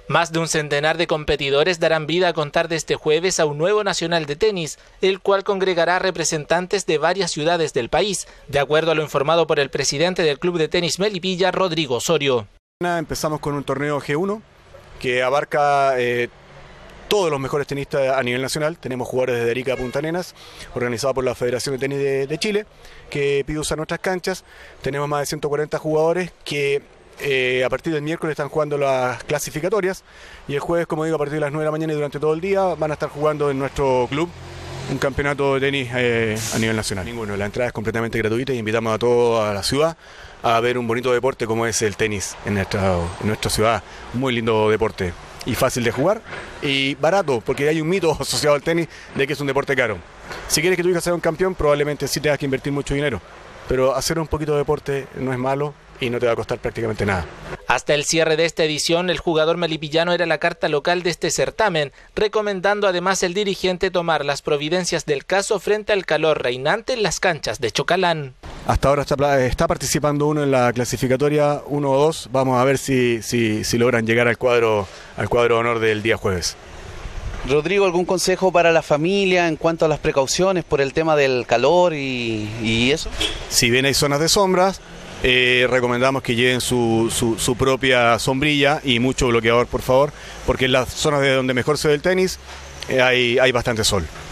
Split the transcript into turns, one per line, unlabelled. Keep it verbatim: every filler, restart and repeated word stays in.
Más de un centenar de competidores darán vida a contar de este jueves a un nuevo nacional de tenis, el cual congregará representantes de varias ciudades del país, de acuerdo a lo informado por el presidente del Club de Tenis Melipilla, Rodrigo Osorio.
Empezamos con un torneo G uno que abarca eh, todos los mejores tenistas a nivel nacional. Tenemos jugadores desde Arica a Punta Arenas, organizado por la Federación de Tenis de, de Chile, que pide usar nuestras canchas. Tenemos más de ciento cuarenta jugadores que eh, a partir del miércoles están jugando las clasificatorias, y el jueves, como digo, a partir de las nueve de la mañana y durante todo el día van a estar jugando en nuestro club un campeonato de tenis eh, a nivel nacional. Ninguno, la entrada es completamente gratuita y invitamos a toda la ciudad a ver un bonito deporte como es el tenis en nuestra, en nuestra ciudad. Muy lindo deporte y fácil de jugar y barato, porque hay un mito asociado al tenis de que es un deporte caro. Si quieres que tu hija sea un campeón, probablemente sí tengas que invertir mucho dinero, pero hacer un poquito de deporte no es malo y no te va a costar prácticamente nada.
Hasta el cierre de esta edición, el jugador melipillano era la carta local de este certamen, recomendando además el dirigente tomar las providencias del caso frente al calor reinante en las canchas de Chocalán.
Hasta ahora está, está participando uno en la clasificatoria uno o dos. Vamos a ver si, si, si logran llegar al cuadro, al cuadro de honor del día jueves.
Rodrigo, ¿algún consejo para la familia en cuanto a las precauciones por el tema del calor y, y eso?
Si bien hay zonas de sombras, eh, recomendamos que lleven su, su, su propia sombrilla y mucho bloqueador, por favor, porque en las zonas de donde mejor se ve el tenis eh, hay, hay bastante sol.